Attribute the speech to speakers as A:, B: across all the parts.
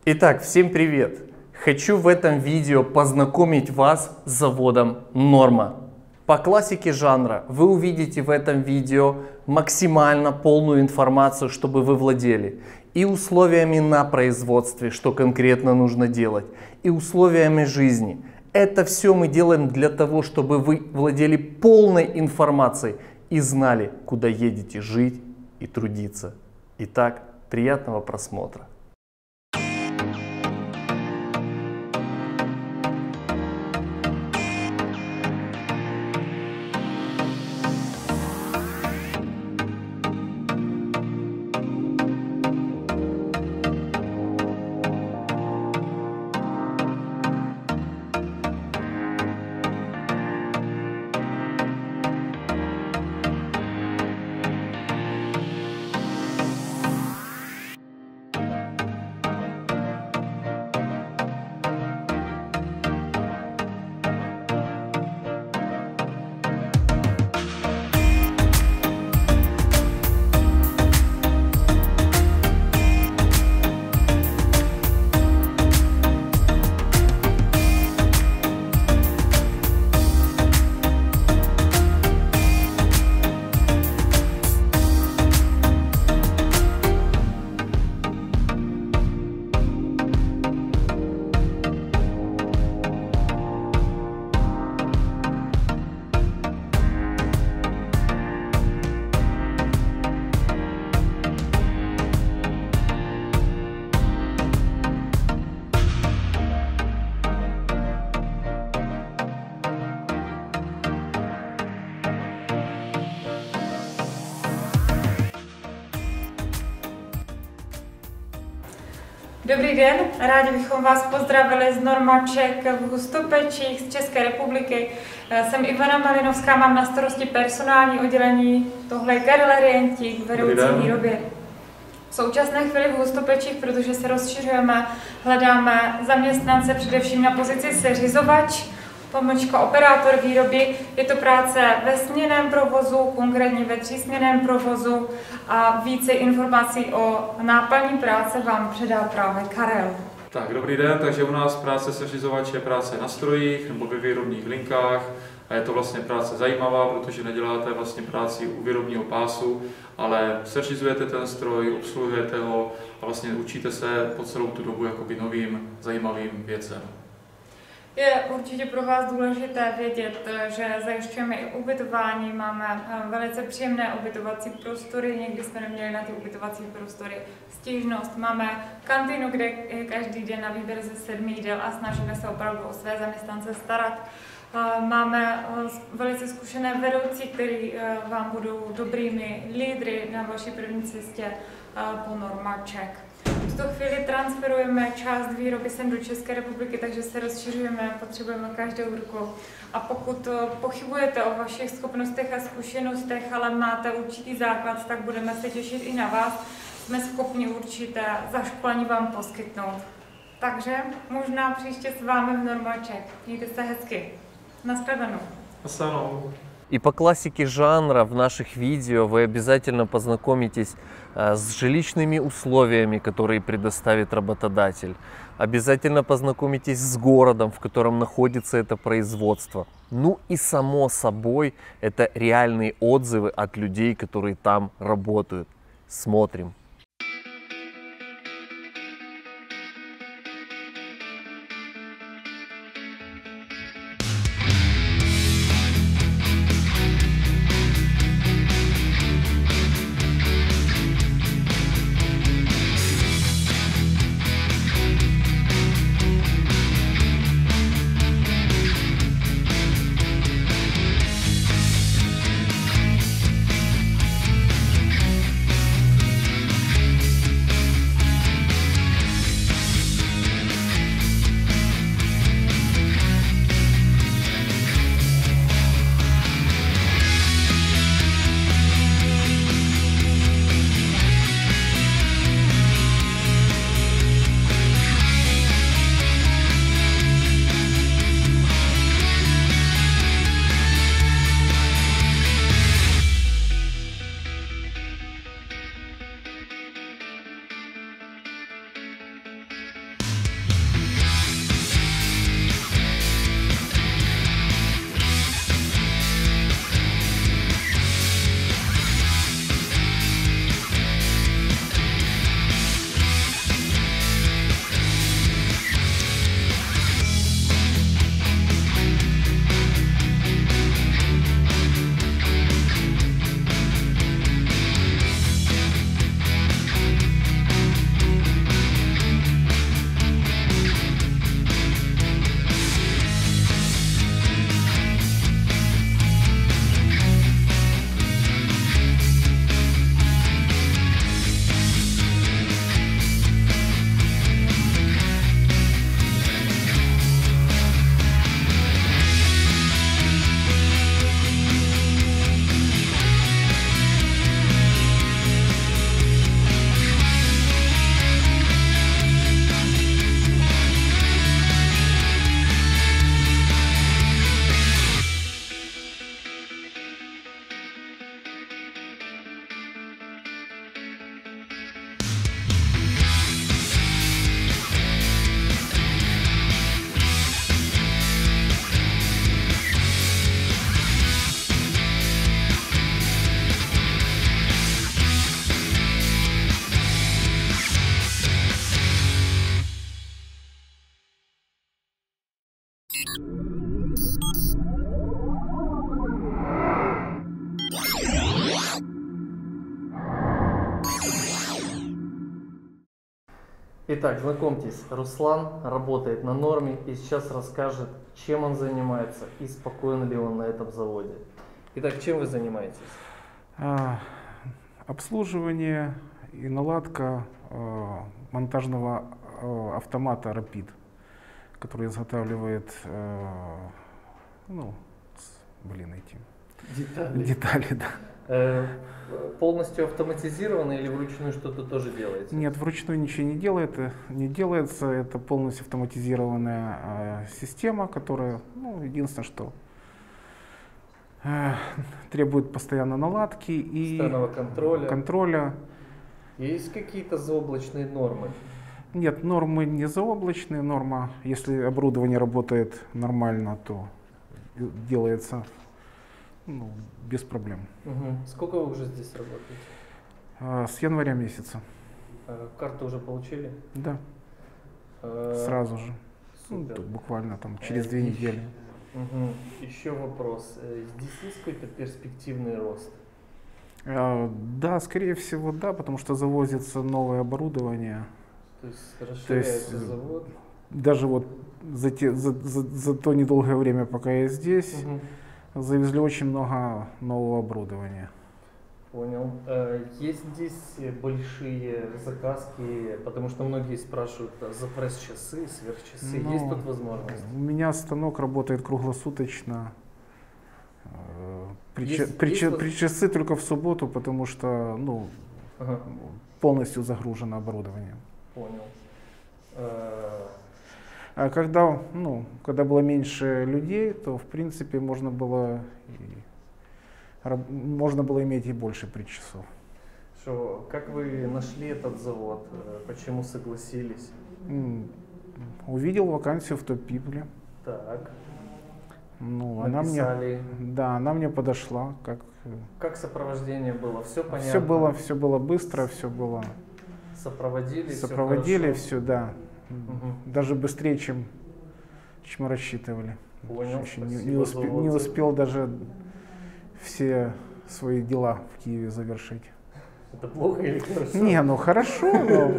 A: Итак, всем привет! Хочу в этом видео познакомить вас с заводом Norma. По классике жанра вы увидите в этом видео максимально полную информацию, чтобы вы владели и условиями на производстве, что конкретно нужно делать, и условиями жизни. Это все мы делаем для того, чтобы вы владели полной информацией и знали, куда едете жить и трудиться. Итак, приятного просмотра.
B: Dobrý den, rádi bychom vás pozdravili z Normaček v Hustopečích z České republiky. Jsem Ivana Malinovská, mám na starosti personální oddělení, tohle je Karel Rientík, vedoucí výrobě. V současné chvíli v Hustopečích, protože se rozšiřujeme, hledáme zaměstnance především na pozici seřizovač, pomlčka operátor výroby. Je to práce ve směnném provozu, konkrétně ve třísměnném provozu, a více informací o náplní práce vám předá právě Karel.
C: Tak, dobrý den, takže u nás práce seřizovače je práce na strojích nebo ve výrobních linkách a je to vlastně práce zajímavá, protože neděláte vlastně práci u výrobního pásu, ale seřizujete ten stroj, obsluhujete ho a vlastně učíte se po celou tu dobu jakoby novým zajímavým věcem.
B: Je určitě pro vás důležité vědět, že zajišťujeme i ubytování, máme velice příjemné ubytovací prostory, někdy jsme neměli na ty ubytovací prostory stížnost. Máme kantýnu, kde je každý den na výběr ze 7 jídel a snažíme se opravdu o své zaměstnance starat. Máme velice zkušené vedoucí, kteří vám budou dobrými lídry na vaší první cestě po Normaček. V tuto chvíli transferujeme část výroby sem do České republiky, takže se rozšiřujeme, potřebujeme každou ruku. A pokud pochybujete o vašich schopnostech a zkušenostech, ale máte určitý základ, tak budeme se těšit i na vás. Jsme schopni určité zaškolení vám poskytnout. Takže možná příště s vámi v Normaček. Mějte se hezky. Naschledanou.
C: Naschledanou.
A: И по классике жанра в наших видео вы обязательно познакомитесь с жилищными условиями, которые предоставит работодатель. Обязательно познакомитесь с городом, в котором находится это производство. Ну и само собой, это реальные отзывы от людей, которые там работают. Смотрим. Итак, знакомьтесь, Руслан работает на норме и сейчас расскажет, чем он занимается и спокоен ли он на этом заводе. Итак, чем вы занимаетесь?
D: Обслуживание и наладка монтажного автомата Rapid, который изготавливает детали, да.
A: Полностью автоматизировано или вручную что-то тоже делаете?
D: Нет, вручную ничего не делается. Это полностью автоматизированная система, которая, единственное, что требует постоянно наладки и
A: постоянного
D: контроля.
A: Есть какие-то заоблачные нормы?
D: Нет, нормы не заоблачные. Норма, если оборудование работает нормально, то делается без проблем.
A: Сколько вы уже здесь работаете?
D: С января месяца.
A: Карту уже получили?
D: Да. Сразу же. Буквально через 2 недели.
A: Еще вопрос. Здесь есть какой-то перспективный рост?
D: Да, скорее всего, да, потому что завозится новое оборудование.
A: То есть расширяется завод?
D: Даже за то недолгое время, пока я здесь, завезли очень много нового оборудования.
A: Понял. Есть здесь большие заказки, потому что многие спрашивают за пресс-часы, сверхчасы. Есть тут возможность?
D: У меня станок работает круглосуточно. Пресс-часы только в субботу, потому что полностью загружено оборудование.
A: Понял.
D: А когда было меньше людей, то в принципе можно было иметь и больше пресс-часов.
A: Как вы нашли этот завод? Почему согласились?
D: Увидел вакансию в Top People.
A: Так.
D: Она мне подошла.
A: Как сопровождение было? Все понятно?
D: Все было быстро, все было.
A: Сопроводили,
D: все, да. Даже быстрее, чем мы рассчитывали.
A: Понял,
D: не успел даже все свои дела в Киеве завершить.
A: Это плохо или хорошо?
D: Не, хорошо, но...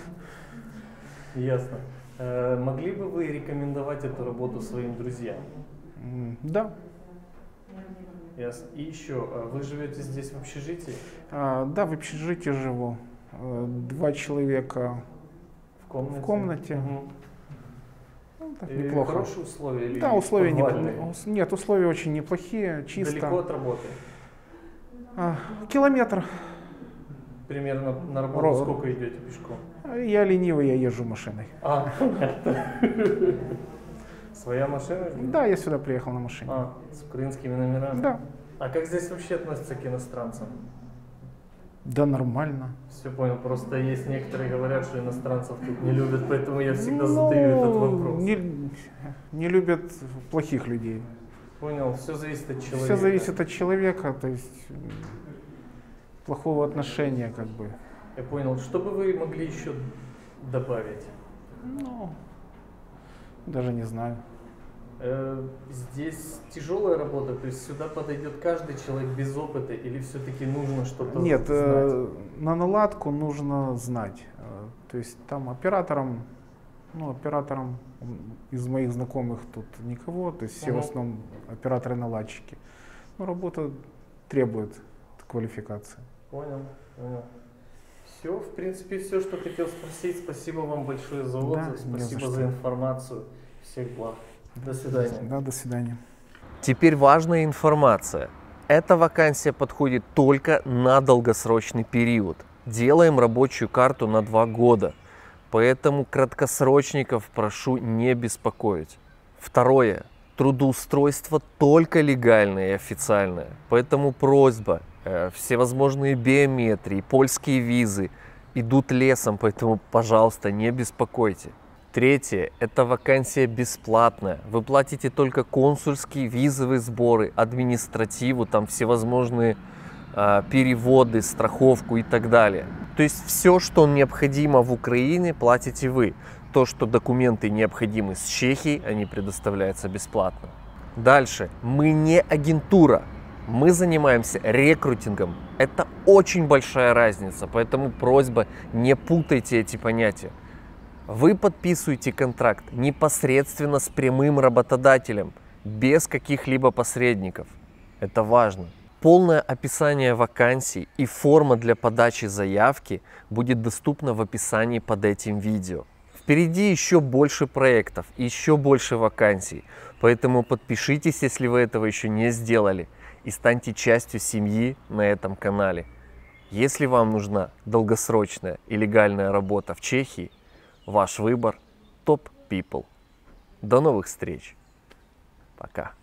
A: Ясно. Могли бы вы рекомендовать эту работу своим друзьям?
D: Да.
A: Ясно. И еще, вы живете здесь в общежитии?
D: Да, в общежитии живу. 2 человека в комнате. Неплохо.
A: Хорошие условия? Или
D: да, условия нет, условия очень неплохие, чисто.
A: Далеко от работы?
D: Километр.
A: Примерно на работу сколько идете пешком?
D: Я ленивый, я езжу машиной.
A: Понятно. Своя машина?
D: Да, я сюда приехал на машине.
A: С украинскими номерами?
D: Да.
A: А как здесь вообще относятся к иностранцам?
D: Да нормально.
A: Все понял, просто есть некоторые говорят, что иностранцев тут не любят, поэтому я всегда задаю этот вопрос.
D: Не любят плохих людей.
A: Понял, все зависит от человека.
D: Все зависит от человека, то есть плохого отношения как бы.
A: Я понял. Что бы вы могли еще добавить?
D: Даже не знаю.
A: Здесь тяжелая работа, то есть сюда подойдет каждый человек без опыта или все-таки нужно что-то знать?
D: Нет, на наладку нужно знать. То есть там оператором из моих знакомых тут никого, то есть все в основном операторы-наладчики. Но работа требует квалификации.
A: Понял. Все, в принципе, все, что хотел спросить. Спасибо вам большое за отзыв, спасибо за информацию. Всех благ. До свидания.
D: Да, до свидания.
E: Теперь важная информация. Эта вакансия подходит только на долгосрочный период. Делаем рабочую карту на 2 года. Поэтому краткосрочников прошу не беспокоить. Второе. Трудоустройство только легальное и официальное. Поэтому просьба. Всевозможные биометрии, польские визы идут лесом, поэтому, пожалуйста, не беспокойте. Третье. Это вакансия бесплатная. Вы платите только консульские визовые сборы, административу, там всевозможные переводы, страховку и так далее. То есть все, что необходимо в Украине, платите вы. То, что документы необходимы с Чехии, они предоставляются бесплатно. Дальше. Мы не агентура. Мы занимаемся рекрутингом. Это очень большая разница, поэтому просьба, не путайте эти понятия. Вы подписываете контракт непосредственно с прямым работодателем, без каких-либо посредников. Это важно. Полное описание вакансий и форма для подачи заявки будет доступна в описании под этим видео. Впереди еще больше проектов, еще больше вакансий, поэтому подпишитесь, если вы этого еще не сделали, и станьте частью семьи на этом канале. Если вам нужна долгосрочная и легальная работа в Чехии, ваш выбор Top People. До новых встреч. Пока.